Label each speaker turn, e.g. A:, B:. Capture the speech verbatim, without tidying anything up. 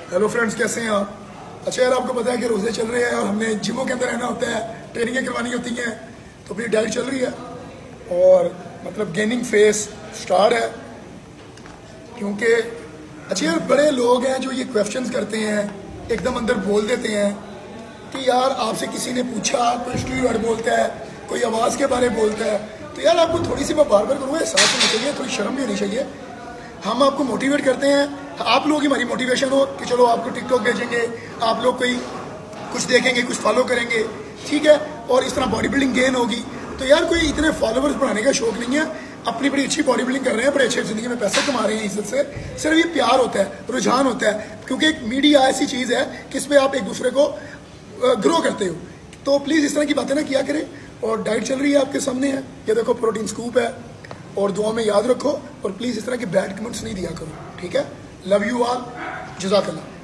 A: Hello friends, कैसे हैं आप? अच्छा यार, आपको पता है कि रोज़े चल रहे हैं और हमने जिमों के अंदर रहना होता है, ट्रेनिंगें करवानी होती हैं, तो अपनी डाइट चल रही है और मतलब गेनिंग फेस स्टार्ट है। क्योंकि अच्छा यार, बड़े लोग हैं जो ये क्वेश्चंस करते हैं, एकदम अंदर बोल देते हैं कि यार आपसे किसी ने पूछा, कोई स्टील वर्ड बोलता है, कोई आवाज़ के बारे में बोलता है, तो यार आपको थोड़ी सी मैं बार बार करूँगा, एहसास होना चाहिए, थोड़ी शर्म भी होनी चाहिए। हम आपको मोटिवेट करते हैं, आप लोग ही हमारी मोटिवेशन हो कि चलो आपको टिकटॉक भेजेंगे, आप लोग कोई कुछ देखेंगे, कुछ फॉलो करेंगे, ठीक है, और इस तरह बॉडी बिल्डिंग गेन होगी। तो यार कोई इतने फॉलोवर्स बढ़ाने का शौक नहीं है, अपनी बड़ी अच्छी बॉडी बिल्डिंग कर रहे हैं, बड़े अच्छे जिंदगी में पैसे कमा रहे हैं इज्जत से। सिर्फ ये प्यार होता है, रुझान होता है, क्योंकि एक मीडिया ऐसी चीज़ है कि इस पर आप एक दूसरे को ग्रो करते हो। तो प्लीज़ इस तरह की बातें ना किया करें। और डाइट चल रही है, आपके सामने है, ये देखो प्रोटीन स्कूप है, और दुआ में याद रखो, और प्लीज़ इस तरह के बैड कमेंट्स नहीं दिया करो, ठीक है? लव यू ऑल, जज़ाकल्लाह।